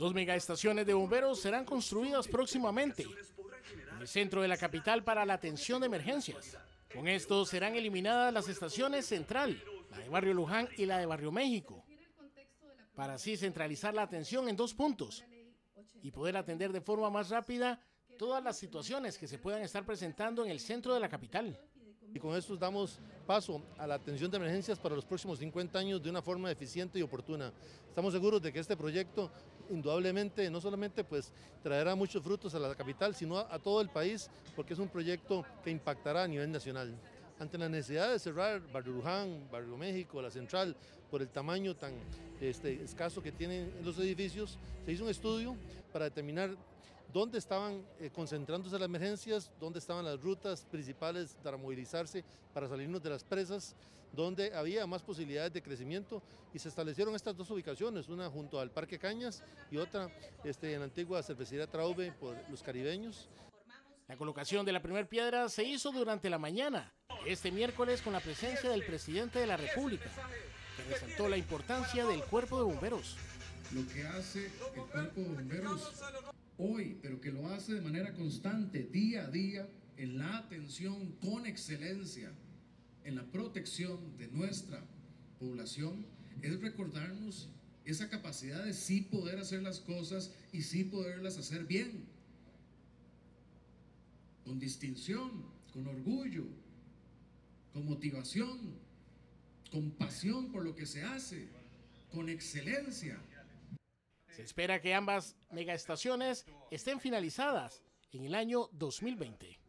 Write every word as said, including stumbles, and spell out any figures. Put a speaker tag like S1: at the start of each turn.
S1: Dos megaestaciones de bomberos serán construidas próximamente en el centro de la capital para la atención de emergencias. Con esto serán eliminadas las estaciones Central, la de Barrio Luján y la de Barrio México, para así centralizar la atención en dos puntos y poder atender de forma más rápida todas las situaciones que se puedan estar presentando en el centro de la capital.
S2: Y con esto damos paso a la atención de emergencias para los próximos cincuenta años de una forma eficiente y oportuna. Estamos seguros de que este proyecto indudablemente no solamente pues traerá muchos frutos a la capital, sino a, a todo el país, porque es un proyecto que impactará a nivel nacional. Ante la necesidad de cerrar Barrio Luján, Barrio México, la Central, por el tamaño tan este, escaso que tienen los edificios, se hizo un estudio para determinar dónde estaban eh, concentrándose las emergencias, dónde estaban las rutas principales para movilizarse, para salirnos de las presas, dónde había más posibilidades de crecimiento, y se establecieron estas dos ubicaciones, una junto al Parque Cañas y otra este, en la antigua cervecería Traube por los caribeños.
S1: La colocación de la primera piedra se hizo durante la mañana de este miércoles con la presencia del presidente de la República, que resaltó la importancia del cuerpo de bomberos.
S3: Lo que hace el cuerpo de bomberos hoy, pero que lo hace de manera constante, día a día, en la atención con excelencia, en la protección de nuestra población, es recordarnos esa capacidad de sí poder hacer las cosas y sí poderlas hacer bien, con distinción, con orgullo, con motivación, con pasión por lo que se hace, con excelencia.
S1: Se espera que ambas megaestaciones estén finalizadas en el año dos mil veinte.